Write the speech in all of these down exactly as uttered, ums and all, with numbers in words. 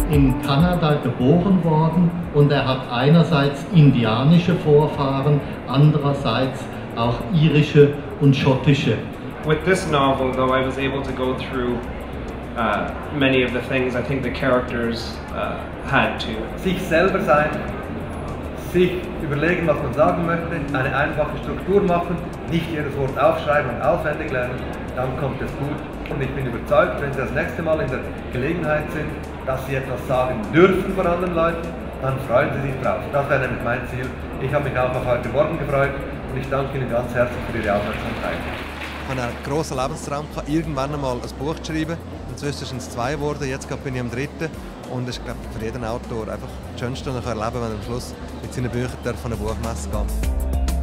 in Kanada geboren worden und er hat einerseits indianische Vorfahren, andererseits auch irische und schottische. With this novel, though, I was able to go through uh, many of the things I think the characters uh, had to. Sich selber sein, sich überlegen, was man sagen möchte, eine einfache Struktur machen, nicht jedes Wort aufschreiben und auswendig lernen, dann kommt es gut. Und ich bin überzeugt, wenn Sie das nächste Mal in der Gelegenheit sind, dass Sie etwas sagen dürfen von anderen Leuten, dann freuen Sie sich drauf. Das wäre nämlich mein Ziel. Ich habe mich auch auf heute Morgen gefreut und ich danke Ihnen ganz herzlich für Ihre Aufmerksamkeit. Ich habe einen grossen Lebenstraum, irgendwann einmal ein Buch zu schreiben. Inzwischen sind es zwei geworden, jetzt bin ich am dritten. Und es ist, glaube ich, für jeden Autor einfach das Schönste, was er erleben kann, wenn er am Schluss mit seinen Büchern von einer Buchmesse geht.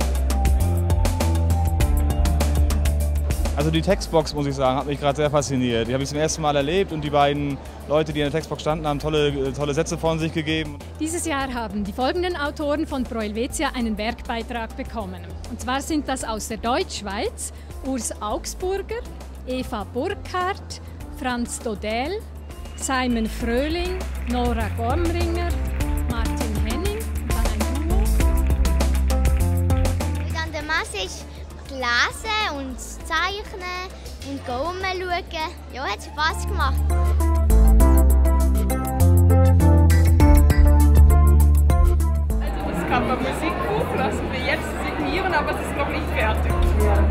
Also die Textbox, muss ich sagen, hat mich gerade sehr fasziniert. Die habe ich zum ersten Mal erlebt und die beiden Leute, die in der Textbox standen, haben tolle, tolle Sätze von sich gegeben. Dieses Jahr haben die folgenden Autoren von Pro Helvetia einen Werkbeitrag bekommen. Und zwar sind das aus der Deutschschweiz Urs Augsburger, Eva Burkhardt, Franz Dodel, Simon Fröhling, Nora Gormringer, Martin Henning und dann ein Duo. An der Messe ist lesen und zeichnen und rumschauen. Ja, hat Spass gemacht. Also das kann man Musikbuch lassen wir jetzt signieren, aber es ist noch nicht fertig. Ja.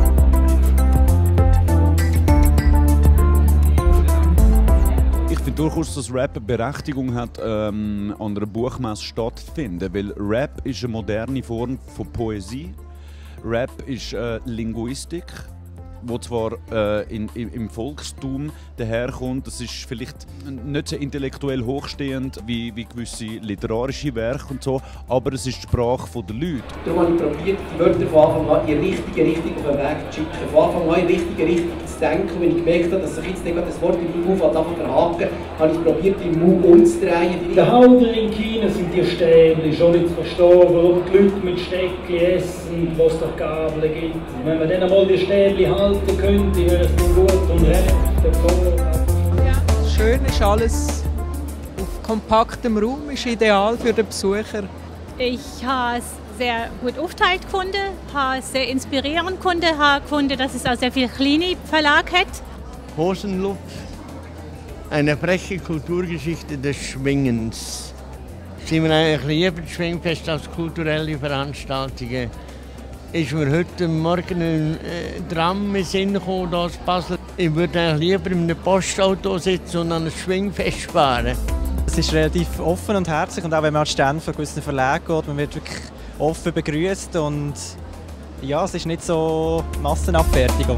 Ich finde durchaus, dass Rap eine Berechtigung hat, ähm, an einer Buchmesse stattzufinden, weil Rap ist eine moderne Form von Poesie. Rap ist äh, Linguistik, die zwar äh, in, in, im Volkstum daherkommt. Das ist vielleicht nicht so intellektuell hochstehend wie, wie gewisse literarische Werke und so, aber es ist die Sprache der Leute. Darum habe ich probiert, die Wörter von Anfang an in die richtige Richtung auf den Weg zu schicken, von Anfang an in die richtige Richtung zu denken. Wenn ich gemerkt habe, dass sich jetzt nicht das Wort im Mund anfängt zu verhaken, habe ich probiert, den Mund umzudrehen. In der Halder in China sind die Stäbchen schon nicht zu verstehen, wo die Leute mit Steckchen essen, wo es doch Gabeln gibt. Wenn man dann einmal die Stäbchen halten könnte, wäre es dann gut und recht davor. Ja, schön ist alles auf kompaktem Raum, ist ideal für den Besucher. Ich habe es sehr gut aufgeteilt gefunden, habe es sehr inspirierend gefunden, habe gefunden, dass es auch sehr viele kleine Verlage hat. Hosenluft, eine freche Kulturgeschichte des Schwingens. Sind wir eigentlich lieber das Schwingfest als kulturelle Veranstaltungen? Ist mir heute Morgen ein äh, Tram in Sinn gekommen, hier in Basel. Ich würde eigentlich lieber in einem Postauto sitzen und an ein Schwingfest fahren. Es ist relativ offen und herzlich und auch wenn man an die Stände von gewissen Verlagen geht, man wird wirklich offen begrüßt und ja, es ist nicht so Massenabfertigung.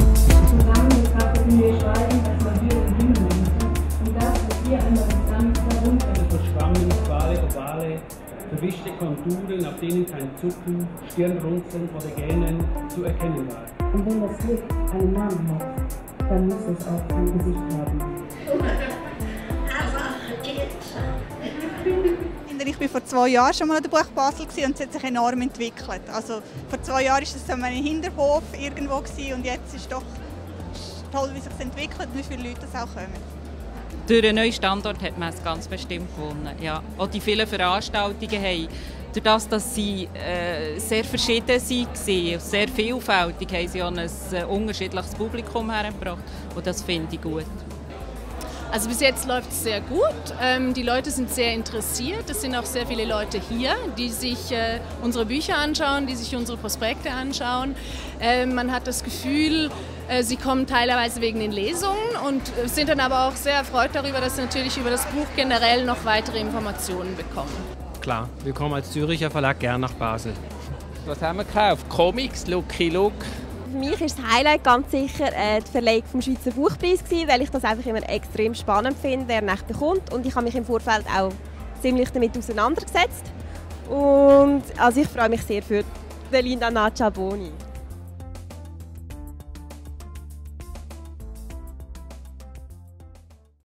Verschwammene, ovale, ovale, verwischte Konturen, auf denen kein Zucken, Stirnrunzeln oder Gähnen zu erkennen war. Und wenn das Licht einen Namen hat, dann muss es auch ein Gesicht haben. Ich war vor zwei Jahren schon mal an der Buch Basel und es hat sich enorm entwickelt. Also, vor zwei Jahren war es so ein Hinterhof irgendwo und jetzt ist es doch toll, wie es sich entwickelt und wie viele Leute auch kommen. Durch einen neuen Standort hat man es ganz bestimmt gewonnen. Ja. Auch die vielen Veranstaltungen haben, durch das, dass sie äh, sehr verschieden waren, sehr vielfältig, haben sie auch ein äh, unterschiedliches Publikum hergebracht und das finde ich gut. Also bis jetzt läuft es sehr gut. Ähm, die Leute sind sehr interessiert. Es sind auch sehr viele Leute hier, die sich äh, unsere Bücher anschauen, die sich unsere Prospekte anschauen. Ähm, man hat das Gefühl, äh, sie kommen teilweise wegen den Lesungen und äh, sind dann aber auch sehr erfreut darüber, dass sie natürlich über das Buch generell noch weitere Informationen bekommen. Klar, wir kommen als Züricher Verlag gerne nach Basel. Was haben wir gekauft? Comics, Lucky Luke. Für mich war das Highlight ganz sicher äh, die Verleihung vom Schweizer Buchpreis gewesen, weil ich das einfach immer extrem spannend finde, wer ihn bekommt. Und ich habe mich im Vorfeld auch ziemlich damit auseinandergesetzt. Und also ich freue mich sehr für Linda Nacciaboni.